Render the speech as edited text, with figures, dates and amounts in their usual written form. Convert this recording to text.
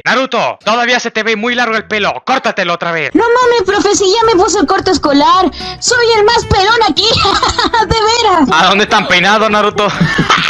Naruto, todavía se te ve muy largo el pelo. Córtatelo otra vez. No mames, profe, si ya me puse el corte escolar. Soy el más pelón aquí. De veras. ¿A dónde están peinados, Naruto?